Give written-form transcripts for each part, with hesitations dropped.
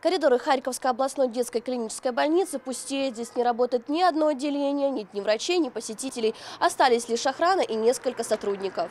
Коридоры Харьковской областной детской клинической больницы пустеют. Здесь не работает ни одно отделение, нет ни врачей, ни посетителей. Остались лишь охрана и несколько сотрудников.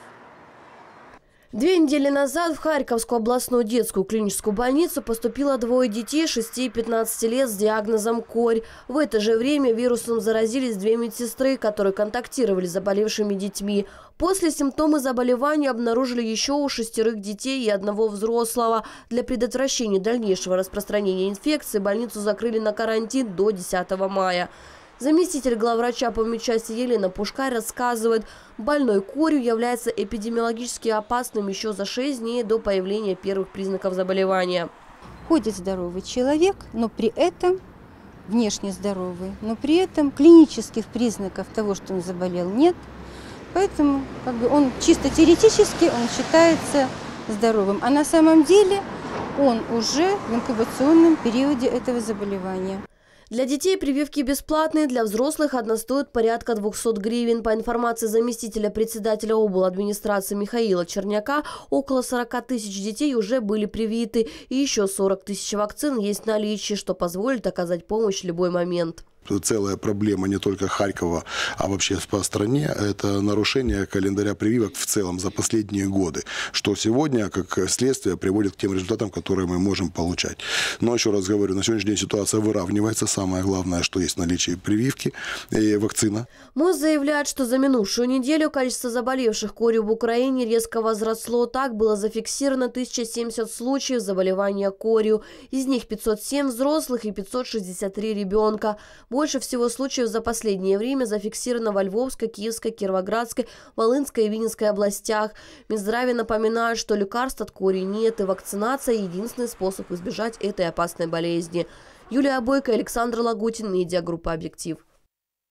2 недели назад в Харьковскую областную детскую клиническую больницу поступило 2 детей 6 и 15 лет с диагнозом корь. В это же время вирусом заразились 2 медсестры, которые контактировали с заболевшими детьми. После симптомы заболевания обнаружили еще у 6 детей и 1 взрослого. Для предотвращения дальнейшего распространения инфекции больницу закрыли на карантин до 10 мая. Заместитель главврача по медчасти Елена Пушкарь рассказывает, больной корью является эпидемиологически опасным еще за 6 дней до появления первых признаков заболевания. Ходит здоровый человек, но при этом внешне здоровый, но при этом клинических признаков того, что он заболел, нет. Поэтому он чисто теоретически он считается здоровым, а на самом деле он уже в инкубационном периоде этого заболевания. Для детей прививки бесплатные, для взрослых одна стоит порядка 200 гривен. По информации заместителя председателя обладминистрации Михаила Черняка, около 40 тысяч детей уже были привиты. И еще 40 тысяч вакцин есть в наличии, что позволит оказать помощь в любой момент. Целая проблема не только Харькова, а вообще по стране – это нарушение календаря прививок в целом за последние годы, что сегодня, как следствие, приводит к тем результатам, которые мы можем получать. Но еще раз говорю, на сегодняшний день ситуация выравнивается. Самое главное, что есть в наличии прививки и вакцина. МОЗ заявляет, что за минувшую неделю количество заболевших корью в Украине резко возросло. Так было зафиксировано 1070 случаев заболевания корью. Из них 507 взрослых и 563 ребенка. Больше всего случаев за последнее время зафиксировано во Львовской, Киевской, Кировоградской, Волынской и Винницкой областях. Минздраве напоминает, что лекарств от кори нет, и вакцинация – единственный способ избежать этой опасной болезни. Юлия Бойко, Александр Лагутин, медиагруппа «Объектив».